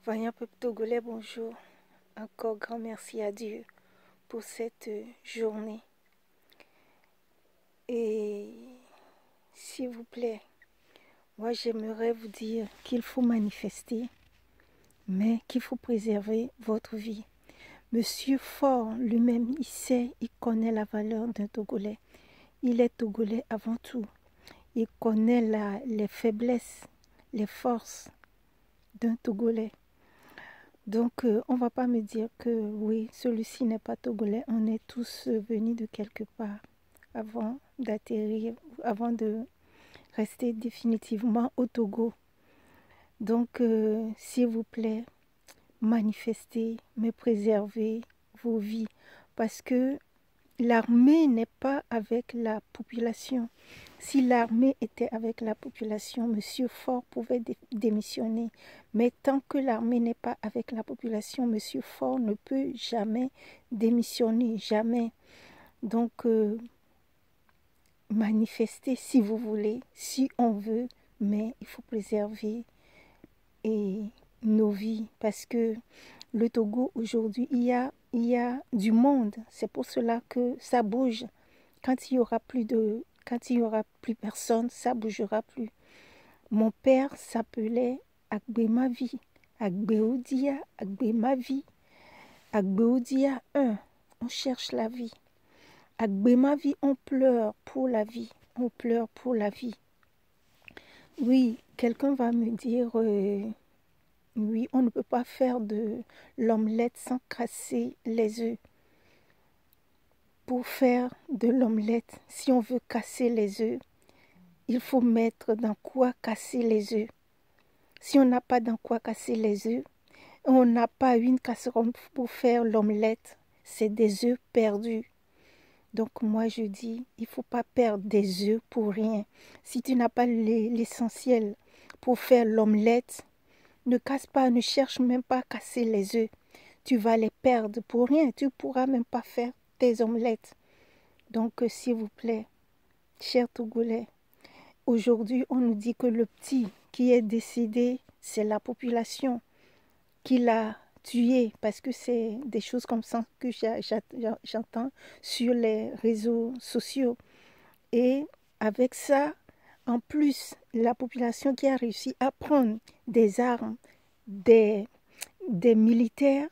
Voyant peuple togolais, bonjour. Encore grand merci à Dieu pour cette journée. Et s'il vous plaît, moi j'aimerais vous dire qu'il faut manifester, mais qu'il faut préserver votre vie. Monsieur Faure lui-même, il sait, il connaît la valeur d'un Togolais. Il est Togolais avant tout. Il connaît les faiblesses, les forces d'un Togolais. Donc, on ne va pas me dire que oui, celui-ci n'est pas togolais. On est tous venus de quelque part avant d'atterrir, avant de rester définitivement au Togo. Donc, s'il vous plaît, manifestez, mais préservez vos vies. Parce que l'armée n'est pas avec la population. Si l'armée était avec la population, M. Faure pouvait démissionner. Mais tant que l'armée n'est pas avec la population, M. Faure ne peut jamais démissionner, jamais. Donc, manifestez si vous voulez, si on veut, mais il faut préserver nos vies. Parce que le Togo, aujourd'hui, il y a du monde. C'est pour cela que ça bouge. Quand il y aura plus personne, ça bougera plus. Mon père s'appelait Agbemavi, Agbeodia, Agbemavi, Agbeodia 1. On cherche la vie. Agbemavi, on pleure pour la vie. On pleure pour la vie. Oui, quelqu'un va me dire, oui, on ne peut pas faire de l'omelette sans casser les œufs. Pour faire de l'omelette, si on veut casser les œufs, il faut mettre dans quoi casser les œufs. Si on n'a pas dans quoi casser les œufs, on n'a pas une casserole pour faire l'omelette, c'est des œufs perdus. Donc moi je dis, il ne faut pas perdre des œufs pour rien. Si tu n'as pas l'essentiel pour faire l'omelette, ne casse pas, ne cherche même pas à casser les œufs. Tu vas les perdre pour rien, tu ne pourras même pas faire tes omelettes. Donc, s'il vous plaît, chers Togolais, aujourd'hui, on nous dit que le petit qui est décédé, c'est la population qui l'a tué, parce que c'est des choses comme ça que j'entends sur les réseaux sociaux. Et avec ça, en plus, la population qui a réussi à prendre des armes, des militaires,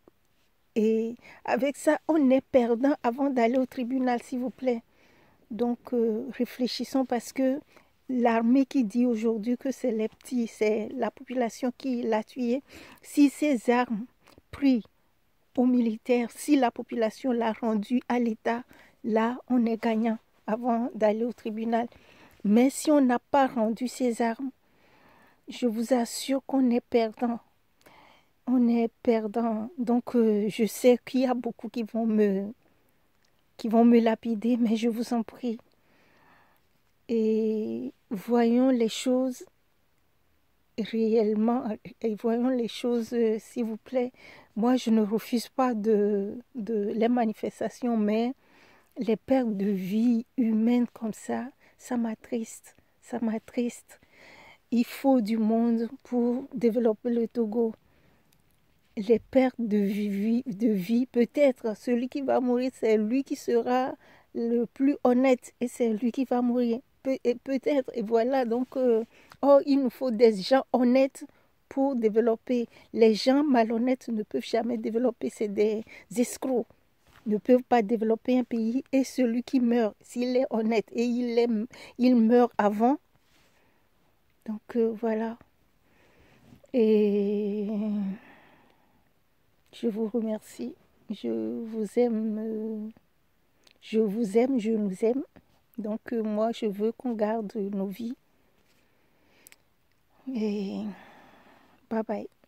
et avec ça, on est perdant avant d'aller au tribunal, s'il vous plaît. Donc, réfléchissons parce que l'armée qui dit aujourd'hui que c'est les petits, c'est la population qui l'a tué. Si ces armes prises aux militaires, si la population l'a rendu à l'État, là, on est gagnant avant d'aller au tribunal. Mais si on n'a pas rendu ces armes, je vous assure qu'on est perdant. On est perdant. Donc, je sais qu'il y a beaucoup qui vont me lapider, mais je vous en prie. Et voyons les choses réellement, et voyons les choses, s'il vous plaît. Moi, je ne refuse pas les manifestations, mais les pertes de vie humaine comme ça m'attriste, ça m'attriste. Il faut du monde pour développer le Togo. Les pertes de vie, peut-être celui qui va mourir, c'est lui qui sera le plus honnête et c'est lui qui va mourir. Peut-être, et voilà, donc, il nous faut des gens honnêtes pour développer. Les gens malhonnêtes ne peuvent jamais développer, c'est des escrocs. Ne peuvent pas développer un pays et celui qui meurt, s'il est honnête et il meurt avant. Donc, voilà. Et je vous remercie. Je vous aime, je nous aime. Donc, moi, je veux qu'on garde nos vies. Et bye bye.